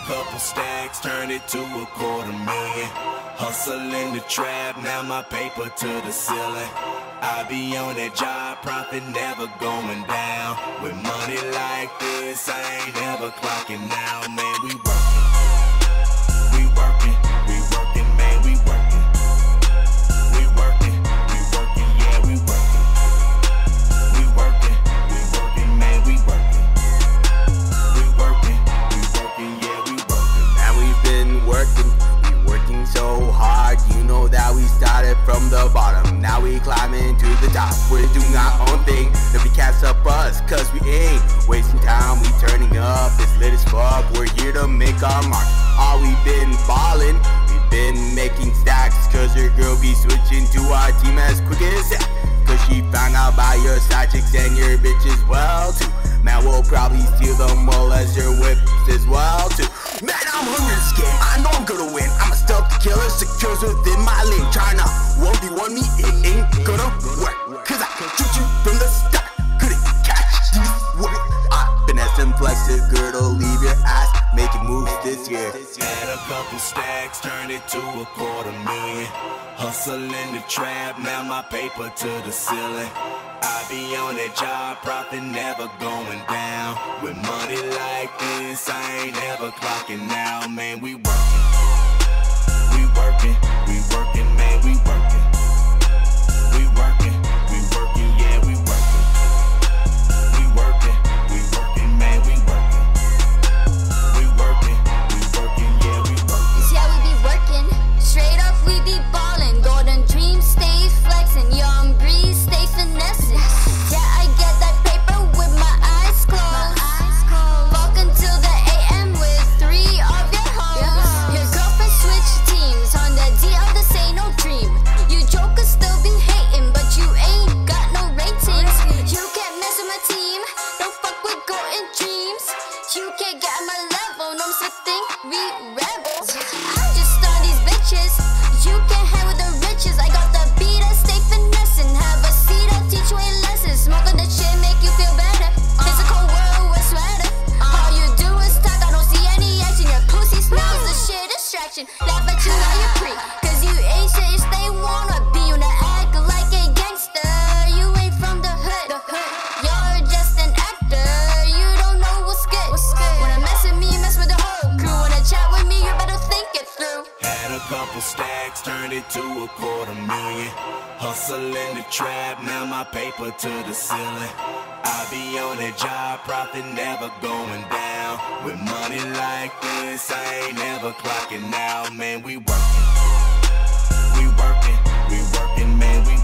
couple stacks, turned it to $250,000. Hustle in the trap, now my paper to the ceiling. I be on that job, profit never going down. With money like this, I ain't never clocking out. Man, we working, man, we working. We working, yeah, we working. We working, man, we working. We working, yeah, we working. Man, we've been working so hard, you know that we started from the bottom. Now we climbing to the top, we're doing our own thing. Nobody catch up us, cause we ain't wasting time, we turning up, it's lit as fuck. We're here to make our mark. All we've been ballin', we've been making stacks, cause your girl be switching to our team as quick as that. Cause she found out about your side chicks and your bitches well too. Man, we'll probably steal them all as your whips as well too. Man, I'm hungry this game, I know I'm gonna win. I'm a stealthy killer, secures within my lane. Tryna 1v1 me, it ain't gonna work. Cause I shoot you from the start, couldn't catch you. I finesse and flex the girdle, leave your ass making moves this year. Had a couple stacks, turned it to $250,000. Hustle in the trap, now my paper to the ceiling. I be on that job, profit never going down. With money like this, I ain't never clocking out. Man, we working, man, we working. We working, yeah, we working. We working, man, we working. We working, yeah, we working. Yeah, we be working, straight up we be ballin'. Golden dreams stay flexin', young Bree stay finessing. Yeah, I get that paper with my eyes closed. Walk until the AM with 3 of your hoes. Your girlfriend switch teams on the DL, this ain't no dream. You jokers still be hating, but you ain't got no ratings. You can't mess with my team, don't fuck with golden dreams. You can't get on my level, no such thing, we rebels. I'm just on these bitches, you can't hang with the riches. I got the beat, I stay finessing. Have a seat, I'll teach you a lesson. Smoke on the shit, make you feel better. It's a cold world with sweater. All you do is talk, I don't see any action. Your pussy smells the shit distraction. Laugh at you while you pre, cause you ain't shit, you stay wanna be. You not act like a gangster, you ain't from the hood. You're just an actor, you don't know what's good. Wanna mess with me, mess with the whole crew. Wanna chat with me, you better think it through. Had a couple stacks, turned it to $250,000. Hustle in the trap, now my paper to the ceiling. I be on that job, profit never going down. With money like this, I ain't never clocking out. Man, we working, man, we